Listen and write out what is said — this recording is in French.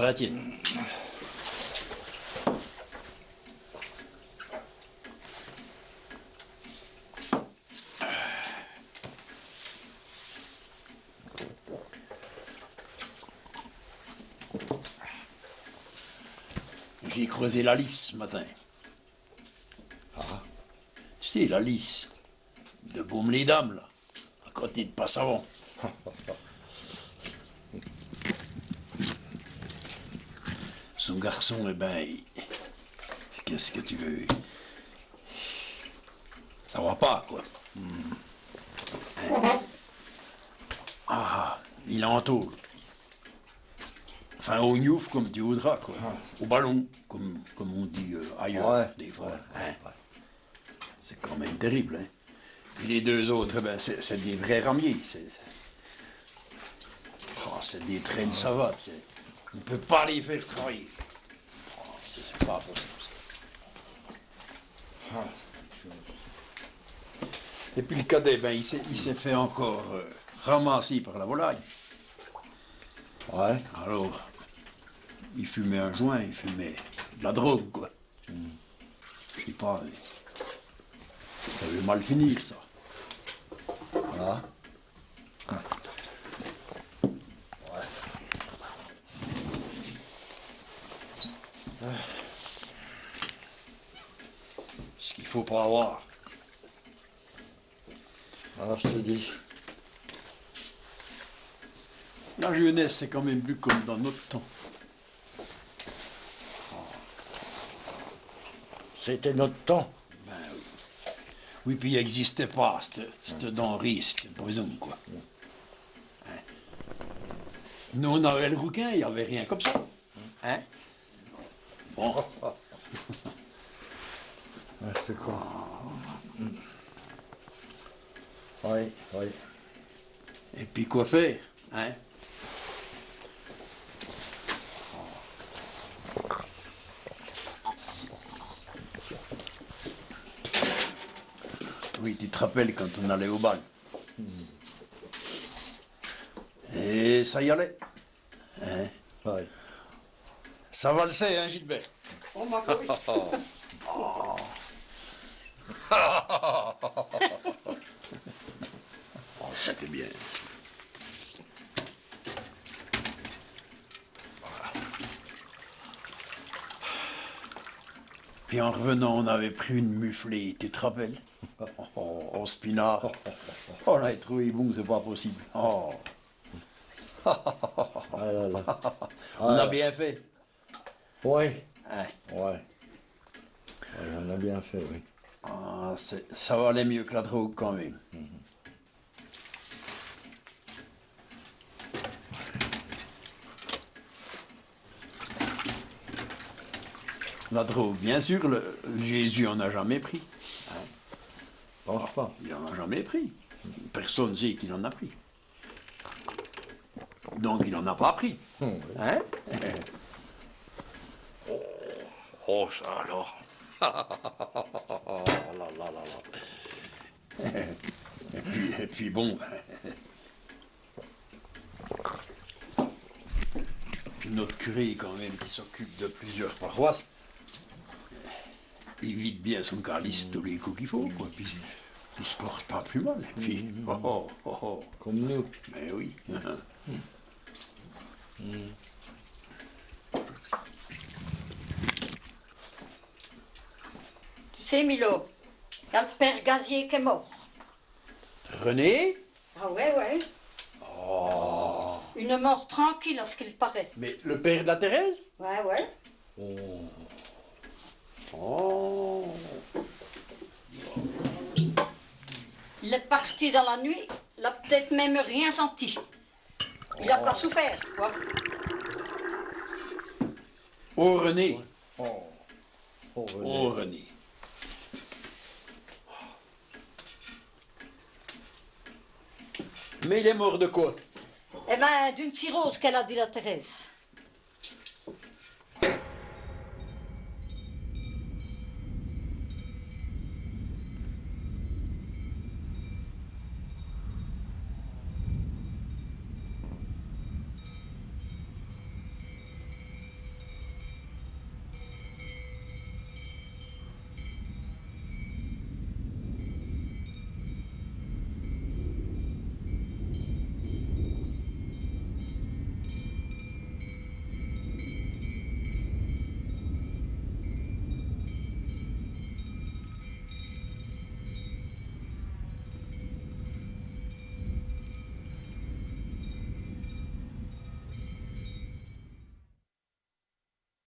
la tienne. J'ai creusé la lisse ce matin. Ah. Tu sais, la lisse de Baume-les-Dames, là, à côté de Passavant. Son garçon, eh ben, qu'est-ce que tu veux? Ça va pas, quoi. Hein? Ah, il est en tôle. Enfin, au gnouf, comme tu voudras, quoi. Au ballon, comme on dit ailleurs, des fois. Hein? C'est quand même terrible, hein. Puis les deux autres, ben, c'est des vrais ramiers. C'est des traînes savates. On ne peut pas les faire travailler. Oh, c'est pas possible, ça. Et puis le cadet, ben, il s'est fait encore ramasser par la volaille. Ouais. Alors, il fumait un joint, il fumait de la drogue, quoi. Je sais pas, mais ça veut mal finir, ça. Ah. Ce qu'il faut pas avoir. Alors je te dis. La jeunesse, c'est quand même plus comme dans notre temps. C'était notre temps. Ben oui. Oui, puis il n'existait pas, cette denrée, cette poison, quoi. Hein? Nous, on avait le rouquin, il n'y avait rien comme ça. Hein? Bon. Ouais, c'est quoi? Oui, oui. Et puis quoi faire, hein? Oui, tu te rappelles quand on allait au bal. Et ça y allait. Hein? Oui. Ça valsait, hein, Gilbert? Oh, ma couille. Oh, c'était bien. Puis en revenant, on avait pris une muflée, tu te rappelles? Oh, Spinard. On l'avait trouvé bon, c'est pas possible. Oh. Ah là là. On a bien fait. Oui. Hein? Ouais. Ouais, on a bien fait, oui. Ah, ça valait mieux que la drogue quand même. La drogue, bien sûr, Jésus en a jamais pris. Hein? Je pense pas. Il en a jamais pris. Personne ne sait qu'il en a pris. Donc il en a pas pris. Hein? Oh, ça alors. Et puis bon. Notre curé, quand même, qui s'occupe de plusieurs paroisses, il vide bien son calice tous les coups qu'il faut, quoi. Puis il se porte pas plus mal. Et puis, oh. Comme nous. Mais oui. Tu sais, Milo, il y a le père Gazier qui est mort. René? Ah ouais. Oh. Une mort tranquille, à ce qu'il paraît. Mais le père de la Thérèse? Ouais. Oh. Il est parti dans la nuit, il a peut-être même rien senti. Il n'a pas souffert, quoi. Oh, René. Oh, Oh, René. Mais il est mort de quoi? Eh ben, d'une cirrhose qu'elle a dit la Thérèse.